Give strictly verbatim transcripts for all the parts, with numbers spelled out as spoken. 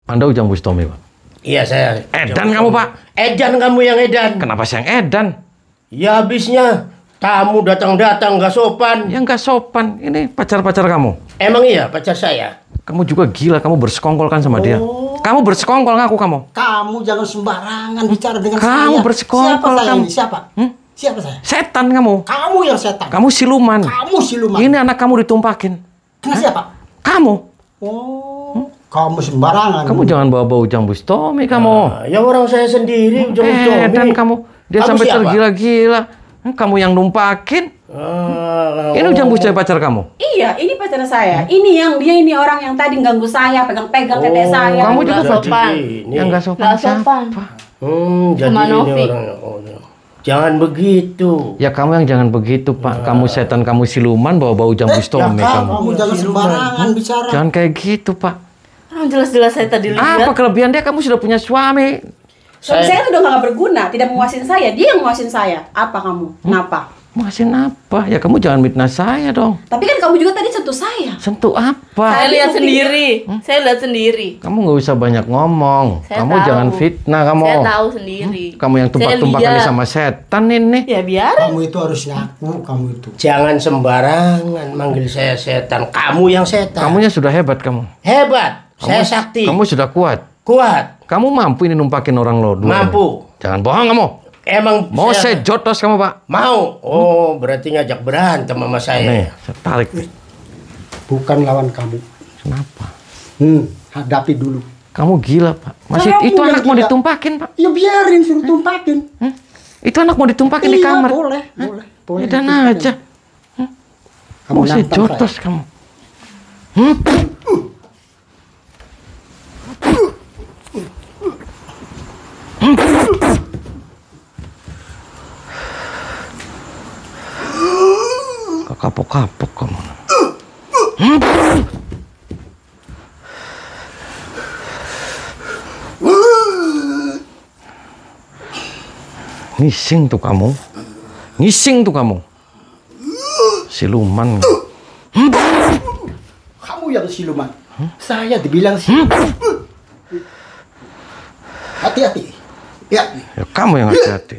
Anda Ujang Bustomi, Pak? Iya, saya. Edan kamu, Pak? Edan kamu yang edan. Kenapa saya yang edan? Ya habisnya tamu datang-datang nggak sopan. Ya nggak sopan. Ini pacar-pacar kamu. Emang iya pacar saya? Kamu juga gila, kamu bersekongkol kan sama dia. Oh. Kamu bersekongkol ngaku kamu. Kamu jangan sembarangan bicara dengan Kamu saya. Kamu bersekongkol. Siapa saya kamu. ini? Siapa? Hmm? Siapa saya? Setan kamu. Kamu yang setan. Kamu siluman. Kamu siluman. Ini anak kamu ditumpakin. Kena siapa? Kamu. Oh, hmm? Kamu sembarangan. Kamu jangan bawa-bawa Ujang Bustomi kamu. Nah, ya orang saya sendiri Ujang Bustomi. Edan kamu. Dia kamu sampai siapa? tergila-gila. Kamu yang numpakin. Ah, ini Ujang Bustomi pacar kamu? Iya, ini pacar saya. Ini yang dia ini orang yang tadi ganggu saya, pegang-pegang Oh, tete saya. Kamu juga jadi sopan. ini. Yang nggak sopan, Nggak sopan. siapa? Hmm, jadi Sama ini Novi. orangnya. Oh, no. Jangan begitu. Ya kamu yang jangan begitu, Pak. Kamu setan, kamu siluman, bawa-bawa Ujang Eh, Bustomi ya, kamu. kamu jangan sembarangan bicara. Jangan kayak gitu, Pak. Orang jelas-jelas saya tadi lihat. Apa kelebihan dia? Kamu sudah punya suami. Suami Saya- saya tuh udah nggak berguna, tidak memuasin saya. Dia yang memuasin saya. Apa kamu? Kenapa? Masih apa? Ya kamu jangan mitnah saya dong. Tapi kan kamu juga tadi sentuh saya. Sentuh apa? Saya lihat Tadi sendiri. Saya lihat sendiri. Kamu nggak usah banyak ngomong. Saya kamu tahu. jangan fitnah kamu. Saya tahu sendiri. Kamu yang Saya tumpah-tumpahkan lihat. sama setan ini. Ya biar. Kamu itu harus ngaku, kamu itu. Jangan sembarangan manggil saya setan. Kamu yang setan. Kamunya sudah hebat kamu. Hebat. Kamu, Saya sakti. Kamu sudah kuat. Kuat. Kamu mampu ini numpakin orang lo dua. Mampu. ini. Jangan bohong kamu. Emang Mau saya saya jotos kamu, Pak. mau. Oh, berarti ngajak berantem sama saya. Nih, saya tarik. Bukan lawan kamu. Kenapa? Hmm, hadapi dulu. Kamu gila, Pak. Masih Kamu itu yang anak mau gila. ditumpakin, Pak. Ya biarin suruh tumpakin. Hmm? Itu anak mau ditumpakin di Iya, kamar. boleh, boleh, boleh. Dan ditumpakin. aja. Kamu Mau saya nantang jotos kamu. Hmm? Kapok-kapok kamu. Hmm? Ngising tuh kamu. Ngising tuh kamu. Siluman. Kamu yang siluman. Saya dibilang siluman. Hati-hati. Ya. Ya kamu yang hati-hati.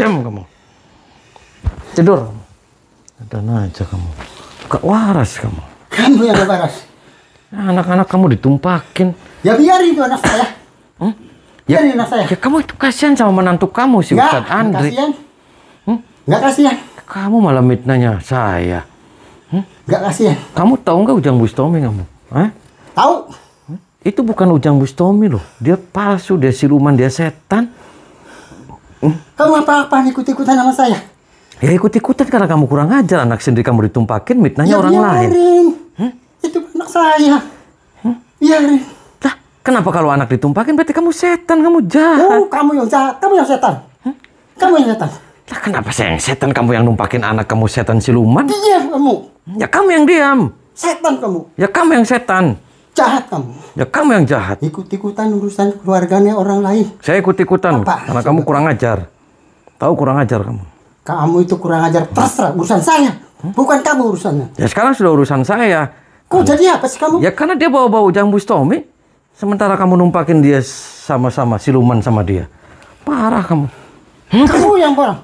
Diam kamu. Tidur. Ada aja kamu. Gak waras kamu. Kamu yang gak waras. Anak-anak kamu ditumpakin. Ya biarin itu anak saya. Hmm? Ya, Ya, anak saya. ya kamu itu kasihan sama menantu kamu si Nggak, Ustadz Andri. kasihan. Hmm? Nggak kasihan. Kamu malah mitnanya saya. Nggak kasihan. Kamu tahu nggak Ujang Bustomi kamu? Hah? Tahu? Itu bukan Ujang Bustomi loh. Dia palsu, dia siluman, dia setan. Kamu apa-apaan ikut-ikutan sama saya? Ya ikut-ikutan karena kamu kurang ajar. Anak sendiri kamu ditumpakin, mitnanya Ya orang lain. biarin. Itu anak saya. Biarin. Lah, kenapa kalau anak ditumpakin berarti kamu setan, kamu jahat? Oh, kamu yang jahat. Kamu yang setan. Kamu yang setan. Lah kenapa saya yang setan, kamu yang numpakin anak kamu setan siluman? Diam kamu. Ya kamu yang diam. Setan kamu. Ya kamu yang setan. Jahat kamu. Ya kamu yang jahat. Ikut-ikutan urusan keluarganya orang lain. Saya ikut-ikutan Apa? karena kamu kurang ajar. Tahu kurang ajar kamu. Kamu itu kurang ajar. Terserah urusan saya. Bukan kamu urusannya. Ya sekarang sudah urusan saya. Kok jadi apa sih kamu? Ya karena dia bawa-bawa Ujang Bustomi. Sementara kamu numpakin dia sama-sama siluman sama dia. Parah kamu. Kamu yang parah.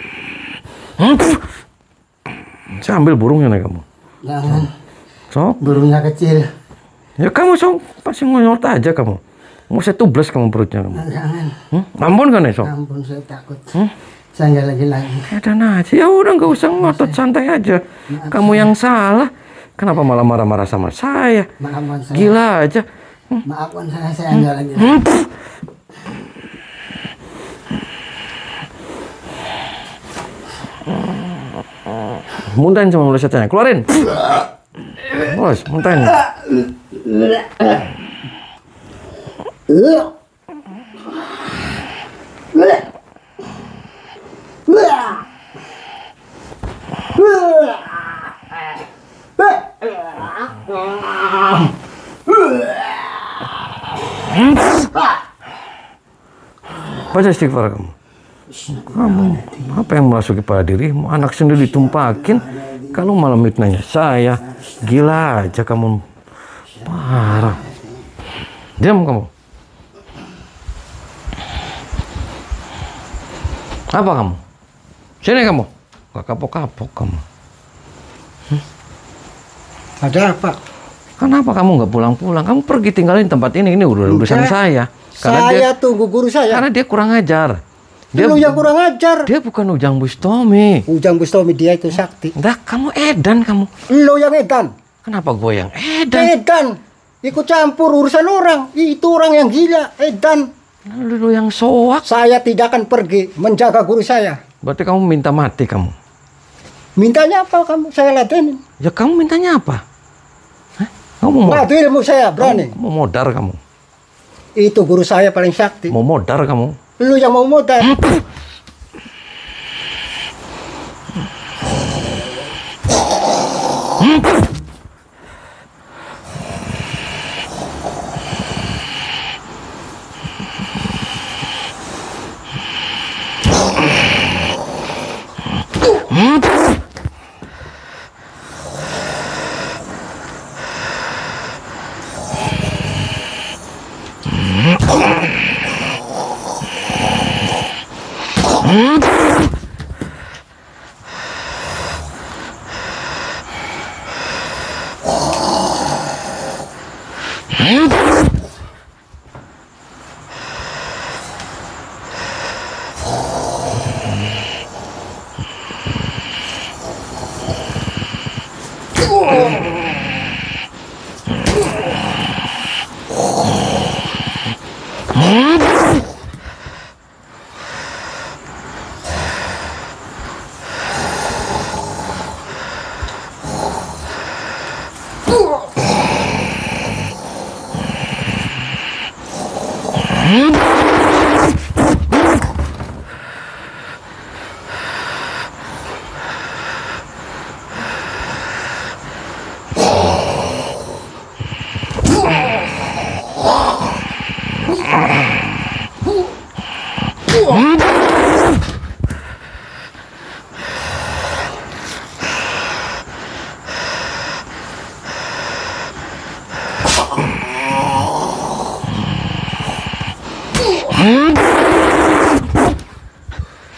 Saya ambil burungnya nih kamu. Jangan. Sok. Burungnya kecil. Ya kamu sok pasti ngonyot aja kamu. Mau saya tubles kamu perutnya kamu. Jangan. Hmm? Ampun kan esok? Ampun, saya takut. Saya nggak lagi-lagi. Ada aja. Ya udah nggak usah ngotot, santai aja. Kamu yang salah. Kenapa malah marah-marah sama saya? Maafkan saya. Gila aja. Maafkan saya, saya nggak lagi. Muntahin sama mulut setannya. Keluarin. Bos, muntahin. Baca istighfar kamu. Kamu apa yang memasuki pada dirimu? Anak sendiri ditumpakin. Kalau malah mitnanya saya. Gila aja kamu. Parah. Diam kamu. Apa kamu? Sini kamu. Gak kapok-kapok kamu. Ada apa? Kenapa kamu nggak pulang-pulang? Kamu pergi tinggalin tempat ini. Ini udah urusan Udah. saya. Karena Saya dia, tunggu guru saya. karena dia kurang ajar. Dia, Lu yang kurang ajar. dia bukan Ujang Bustomi. Ujang Bustomi dia itu sakti. Dah, kamu edan kamu. Lo yang edan. Kenapa gue yang edan? Edan. Ikut campur urusan orang. Itu orang yang gila. Edan. Lalu lu yang soak. Saya tidak akan pergi menjaga guru saya. Berarti kamu minta mati kamu. Mintanya apa kamu? Saya ladenin. Ya kamu mintanya apa? Hah? Kamu mau, Batu ilmu saya berani. kamu mau modar kamu. Itu guru saya paling sakti. Mau modar kamu. Lu yang mau modal.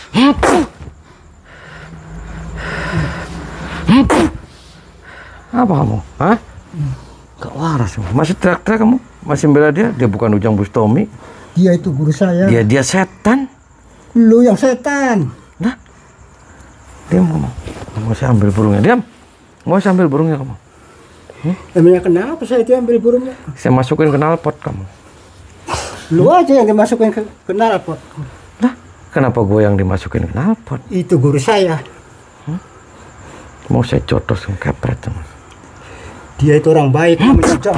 Apa kamu? Hah? Gak waras kamu. Masih teriak-teriak kamu? Masih bela dia? Dia bukan Ujang Bustomi. Dia itu guru saya. Dia dia setan. Lu yang setan. Nah, diam kamu. Kamu saya ambil burungnya. Diam. Mau saya ambil burungnya kamu. Hmm? Emangnya kenapa saya diambil burungnya? Saya masukin ke knalpot kamu. Lu aja yang dimasukin ke knalpot. Nah, kenapa gue yang dimasukin ke knalpot? Itu guru saya. Hmm? Mau saya jotos sama kepret sama. Dia itu orang baik namanya Ujang.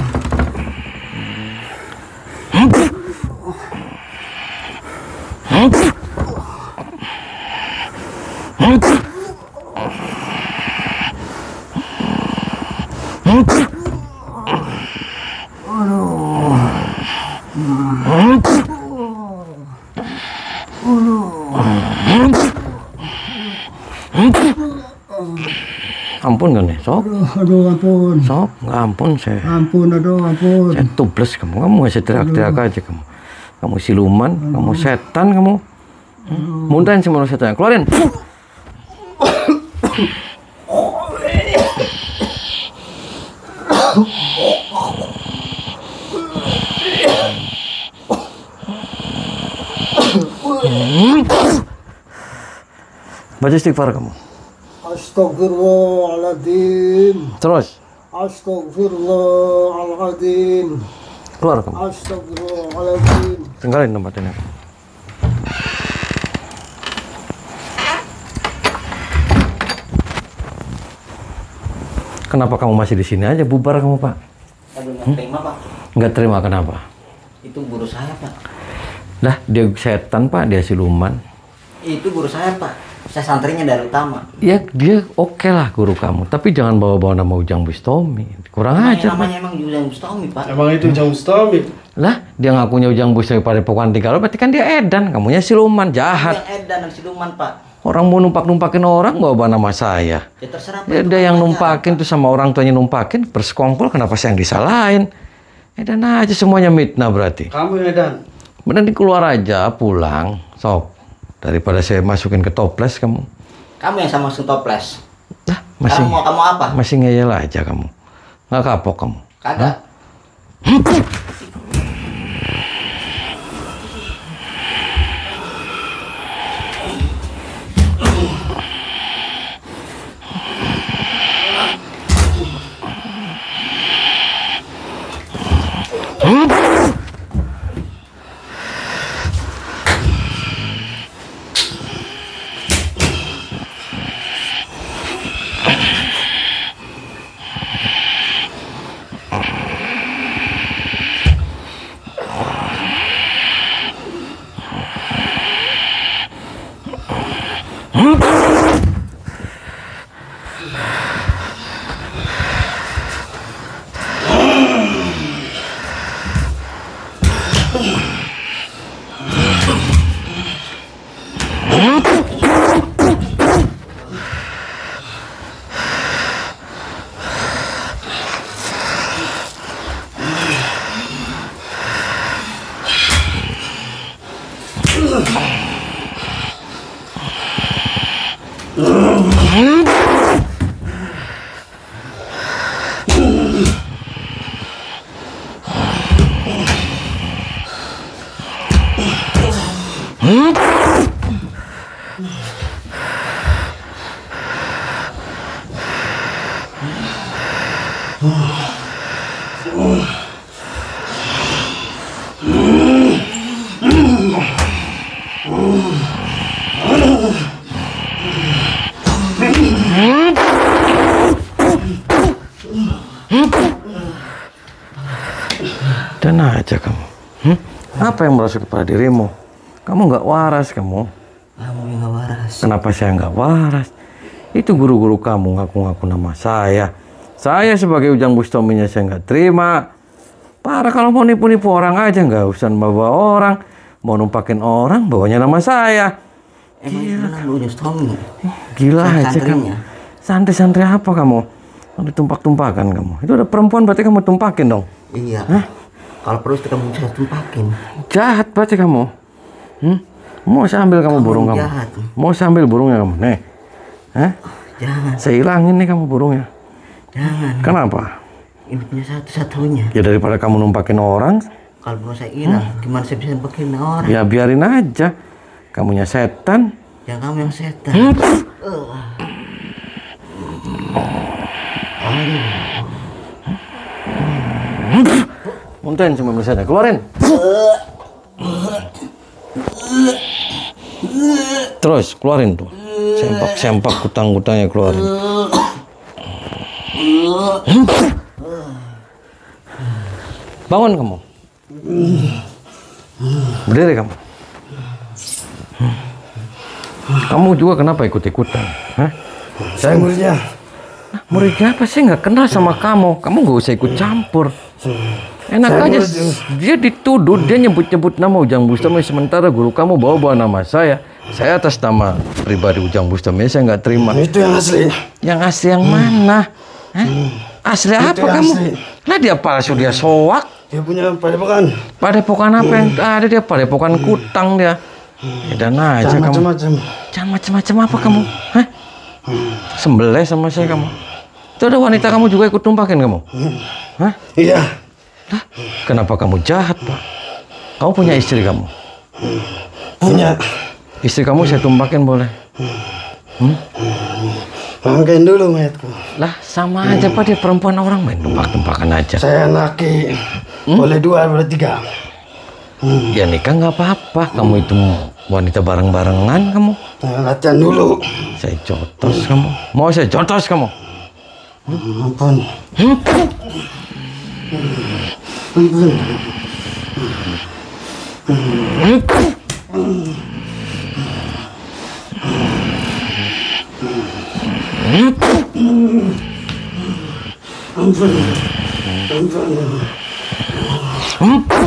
Ampun kan nih, sok. Aduh, aduh ampun. Sok, nggak ampun saya. Ampun, aduh ampun. Saya tubles kamu, kamu masih teriak-teriak aja kamu. Kamu siluman, aduh. Kamu setan kamu. Hmm? Muntahin semua setan, keluarin. Baca istighfar kamu. Astagfirullahaladzim. Terus. Astagfirullahaladzim. Keluar kamu. Astagfirullahaladzim. Tinggalin tempat ini. Kenapa kamu masih di sini aja? Bubar kamu, Pak. Aduh, nggak terima, Pak. Nggak terima kenapa? Itu guru saya, Pak. Lah, dia setan, Pak. Dia siluman. Itu guru saya, Pak. Saya santrinya dari utama. Ya, dia oke lah guru kamu. Tapi jangan bawa-bawa nama Ujang Bustomi. Kurang Namanya, ajar, namanya Pak. emang Ujang Bustomi, Pak. Emang itu Ujang Bustomi? Lah, dia ngakunya Ujang Bustomi pada pokoknya tiga berarti kan dia edan. Kamunya siluman, jahat. Yang edan dan siluman, Pak. Orang mau numpak-numpakin orang bawa nama saya. Ya terserah, Pak. Ya, itu ada kan yang acara. numpakin tuh sama orang tuanya numpakin, bersekongkol, kenapa saya yang disalahin? Edan aja semuanya mitnah berarti. Kamu yang edan? Mending keluar aja, pulang, sok. Daripada saya masukin ke toples kamu. Kamu yang sama langsung toples. Lah, masih Kamu mau kamu apa? masih ngeyel aja kamu. Nggak kapok kamu. Kagak. Dan aja kamu. Hmm? Apa yang merasuk kepada dirimu? Kamu nggak waras kamu. Kamu yang nggak waras. Kenapa saya nggak waras? Itu guru-guru kamu ngaku-ngaku nama saya. Saya sebagai Ujang Bustominya saya nggak terima. Parah kalau mau nipu-nipu orang aja nggak usah bawa orang. Mau numpakin orang bawanya nama saya. Emang itu benar Ujang Bustomi. Gila aja Santrinya. kamu. Santri-santri apa kamu? Mau ditumpak-tumpakan kamu. Itu udah perempuan berarti kamu tumpakin dong. Iya. Hah? Kalau perlu kamu bisa tumpakin. Jahat berarti kamu. Hmm? Mau saya ambil kamu burung kamu? jahat. Mau saya ambil burungnya kamu? Nih. Hah? Jangan, Saya hilangin nih kamu burungnya. jangan. Kenapa? Ini punya satu-satunya. Ya daripada kamu numpakin orang, Kalau burung saya hilang, gimana saya bisa bikin orang? ya biarin aja. Kamunya setan. Ya kamu yang setan. Muntahin cuma misalnya, keluarin. Terus keluarin tuh. Sempak-sempak kutang-kutangnya keluarin. Bangun kamu. Berdiri kamu. Kamu juga kenapa ikut-ikutan? Hah? Saya muridnya. Nah, muridnya apa sih nggak kenal sama kamu? Kamu nggak usah ikut campur. Enak Saya aja. muridnya. Dia dituduh, dia nyebut-nyebut nama Ujang Bustami, sementara guru kamu bawa-bawa nama saya. Saya atas nama pribadi Ujang Bustami, saya nggak terima. Itu yang asli. Yang asli yang mana? Hah? Asli apa yang kamu? asli. Lah dia palsu, dia soak. Dia punya padepokan. Padepokan apa yang ada? Dia padepokan kutang dia. Dan aja Jangan kamu. macam-macam. Jangan macam-macam apa kamu? Hah? Sembelih sama saya kamu. Itu ada wanita kamu juga ikut tumpakin kamu? Hah? Iya. Lah, kenapa kamu jahat, Pak? Kamu punya istri kamu? Punya. Istri kamu saya tumpakin boleh? Hmm? Bangkain dulu mayatku. Lah, sama aja Pak, dia perempuan, orang main tumpak-tumpakan aja. Saya laki. Boleh dua, boleh tiga. Ya nikah nggak apa-apa. Kamu itu wanita bareng-barengan kamu. Nah, latihan dulu. Saya jotos kamu. Mau saya jotos kamu? Ampun. Hmm? Ampun. Ampun. Ampun.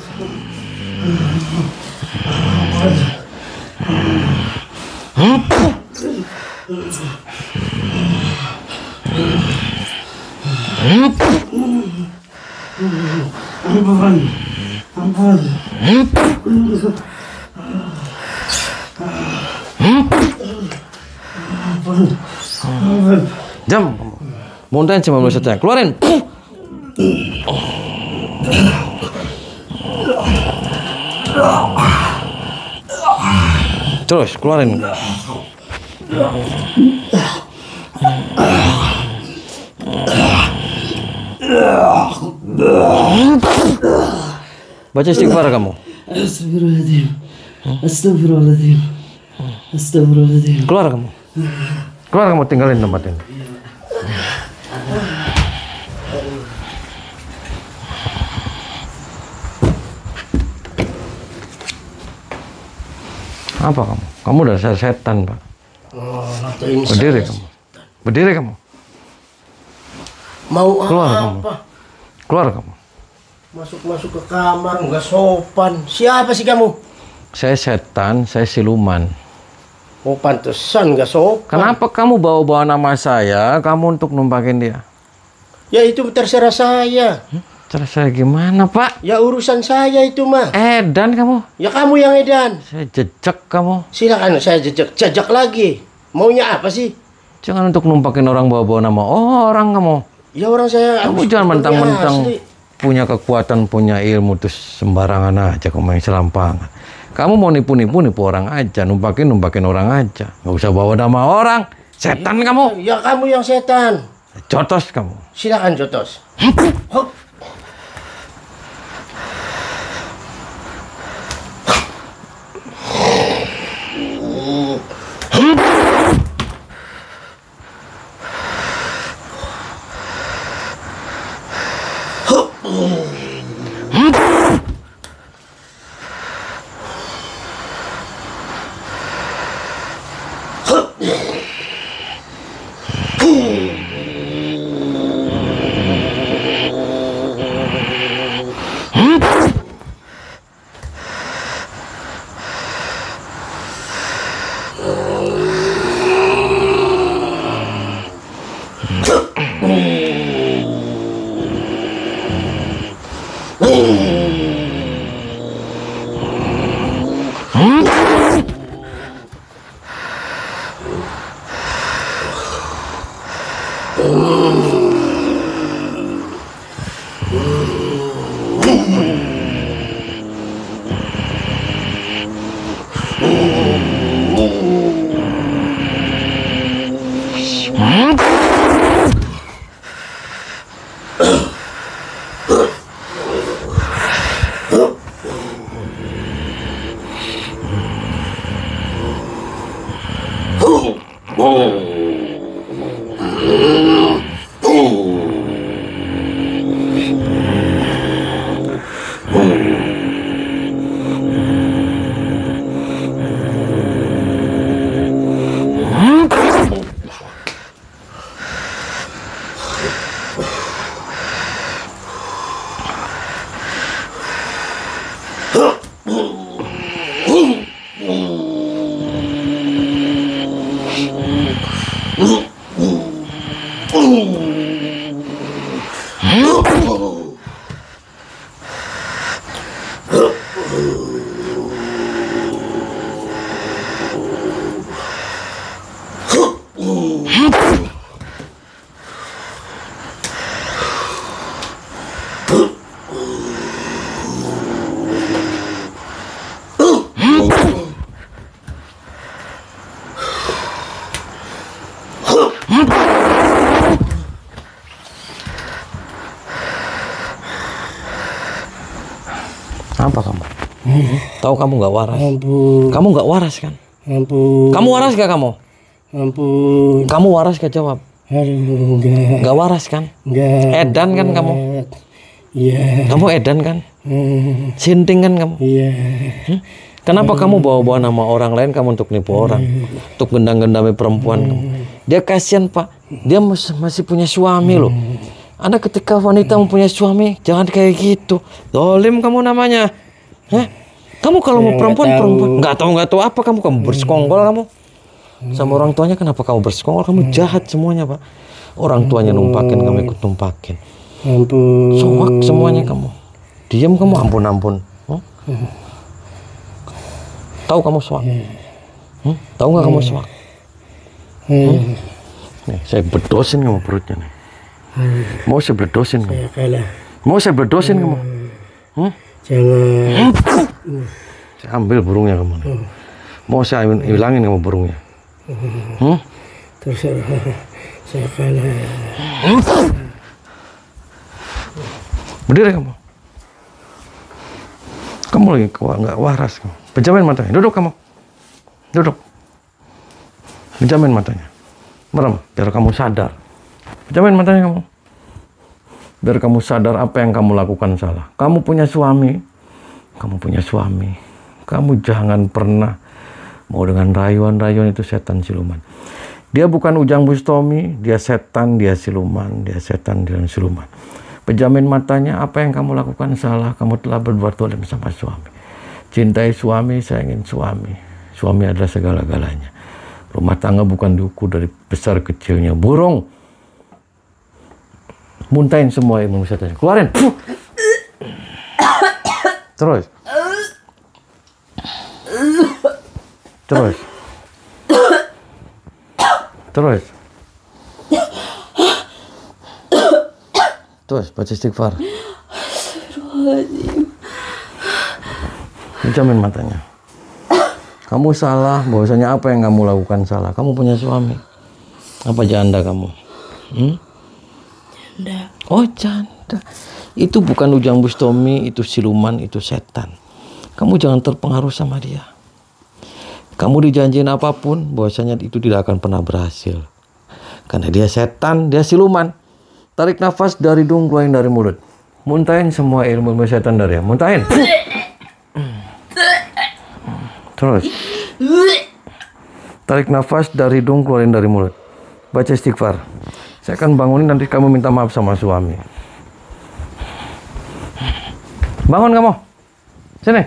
Ampun. Ampun. Ampun. Jam. Muntahin cuma boleh saja. Keluarin. Terus keluarin. Baca istighfar kamu. Astagfirullahaladzim. Astagfirullahaladzim. Astagfirullahaladzim. Keluar kamu. Keluar kamu, tinggalin tempat ini. Apa kamu? Kamu udah setan, Pak. Oh, ngatain Berdiri saya. kamu. Berdiri kamu. Mau Keluar kamu. apa? Keluar kamu. Masuk-masuk ke kamar, nggak sopan. Siapa sih kamu? Saya setan, saya siluman. Oh, pantesan nggak sopan. Kenapa kamu bawa-bawa nama saya, kamu untuk numpakin dia? Ya itu terserah saya. Cara saya gimana, Pak? Ya urusan saya itu mah. Edan kamu. Ya kamu yang edan. Saya jejak kamu. Silakan saya jejak jajak lagi. Maunya apa sih? Jangan untuk numpakin orang bawa-bawa nama orang kamu. Ya orang saya. Kamu habis jangan ketemu mentang-mentang asli. punya kekuatan, punya ilmu, terus sembarangan aja kamu main selampangan. Kamu mau nipu-nipu, nipu orang aja. Numpakin, numpakin orang aja. Nggak usah bawa nama orang. Setan kamu. Ya kamu yang setan. Jotos kamu. Silakan jotos. Hop. Hmm? Apa kamu? Tahu kamu nggak waras? Ampun. Kamu nggak waras kan? Ampun. Kamu waras gak kamu? Ampun. Kamu waras gak jawab? Aduh, enggak. Nggak waras kan? Enggak. Edan kan kamu? Iya. Kamu edan kan? Hmm, Sinting kan kamu? Iya. Hmm? Kenapa kamu bawa-bawa nama orang lain kamu untuk nipu orang? Untuk gendang-gendami perempuan kamu? Dia kasihan pak. Dia mas- masih punya suami loh. Anda ketika wanita mempunyai suami, jangan kayak gitu. Zolim kamu namanya. Hah? Kamu kalau mau perempuan, perempuan. Nggak tahu nggak tahu apa kamu, kamu bersekongkol kamu. Sama orang tuanya kenapa kamu bersekongkol? Kamu jahat semuanya pak. Orang tuanya numpakin, kamu ikut numpakin. Ampun. Soak semuanya kamu. Diam kamu, ampun-ampun. Huh? Tahu kamu soak? Hmm? Tahu nggak kamu soak? Hmm? Nih, saya bedosin kamu perutnya nih. Mau saya bledosin kamu? Saya kalah. Mau saya bledosin kamu? Hmm? Jangan. Saya ambil burungnya kamu nih. Mau saya hilangin kamu burungnya? Hmm? Terserah. Saya kalah. Berdiri kamu. Kamu lagi nggak waras kamu. Pejamin matanya. Duduk kamu. Duduk. Pejamin matanya. Merem. Biar kamu sadar. Pejamin matanya kamu. Biar kamu sadar apa yang kamu lakukan salah. Kamu punya suami. Kamu punya suami. Kamu jangan pernah mau dengan rayuan-rayuan itu setan siluman. Dia bukan Ujang Bustomi. Dia setan, dia siluman. Dia setan, dia siluman. Pejamin matanya, apa yang kamu lakukan salah. Kamu telah berbuat zalim sama suami. Cintai suami, sayangin suami. Suami adalah segala-galanya. Rumah tangga bukan diukur dari besar kecilnya. Burung. Muntahin semua ilmu setannya. Keluarin. Terus. Terus. Terus. Terus baca istighfar. Jamin matanya. Kamu salah, bahwasanya apa yang kamu lakukan salah. Kamu punya suami. Apa janda kamu? Hmm? Janda. Oh janda. Itu bukan Ujang Bustomi, itu siluman, itu setan. Kamu jangan terpengaruh sama dia. Kamu dijanjiin apapun, bahwasanya itu tidak akan pernah berhasil. Karena dia setan, dia siluman. Tarik nafas dari hidung, keluarin dari mulut. Muntahin semua ilmu-ilmu setan dari dia. Muntahin. Terus. Tarik nafas dari hidung, keluarin dari mulut. Baca istighfar. Saya akan bangunin, nanti kamu minta maaf sama suami. Bangun kamu. Sini.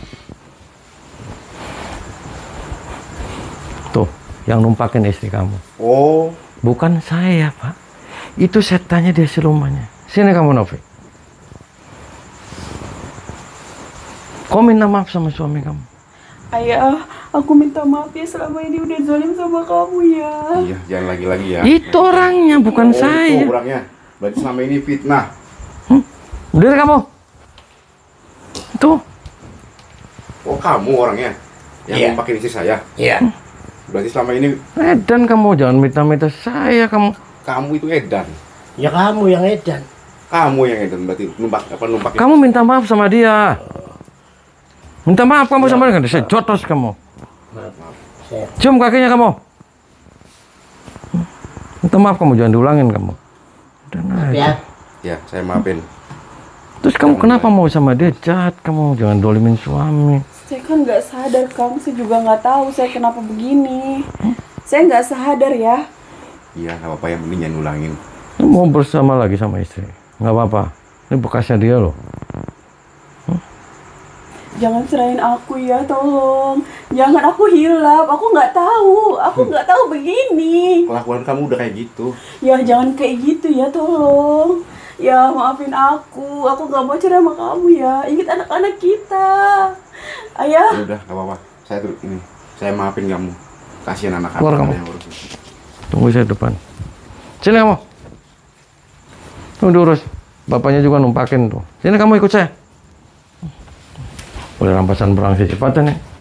Tuh, yang numpakin istri kamu. Oh. Bukan saya, Pak. Itu setannya, dia silumannya. Sini kamu, Novi. Kau minta maaf sama suami kamu. Ayah, aku minta maaf ya selama ini udah zalim sama kamu ya. Iya, jangan lagi-lagi ya. Itu orangnya, bukan Oh, saya. Itu orangnya. Berarti selama ini fitnah. Hmm? Berdiri kamu. Tuh. Oh, kamu orangnya. Yang Iya. numpakin istri saya. Iya. Berarti selama ini Edan kamu, jangan minta-minta saya kamu. kamu itu edan. Ya kamu yang edan. Kamu yang edan berarti numpak apa numpakin. Kamu minta maaf sama dia. Minta maaf kamu sama dia, saya jotos kamu. Saya Cium kakinya kamu. Minta maaf kamu, jangan diulangin kamu. Udah nah. ya. Ya, saya maafin. Terus kamu kenapa mau sama dia? Jahat kamu, jangan dolimin suami. Saya kan nggak sadar, Kang. Saya juga nggak tahu saya kenapa begini. Saya nggak sadar ya. Iya, nggak apa-apa, yang penting jangan ulangin. Lu mau bersama lagi sama istri? Nggak apa-apa. Ini bekasnya dia loh. Jangan cerain aku ya, tolong. Jangan aku hilap. Aku nggak tahu. Aku nggak tahu begini. Kelakuan kamu udah kayak gitu. Ya jangan kayak gitu ya, tolong. Ya maafin aku. Aku nggak mau cerai sama kamu ya. Ingat anak-anak kita. Ayah. Ya udah, nggak apa-apa. Saya turut ini. Saya maafin kamu. Kasihan anak-anak Keluar kamu. yang urus. Tunggu saya depan. Sini kamu. Tunggu diurus. Bapaknya juga numpakin tuh. Sini kamu ikut saya. Boleh rampasan berang cepatan nih.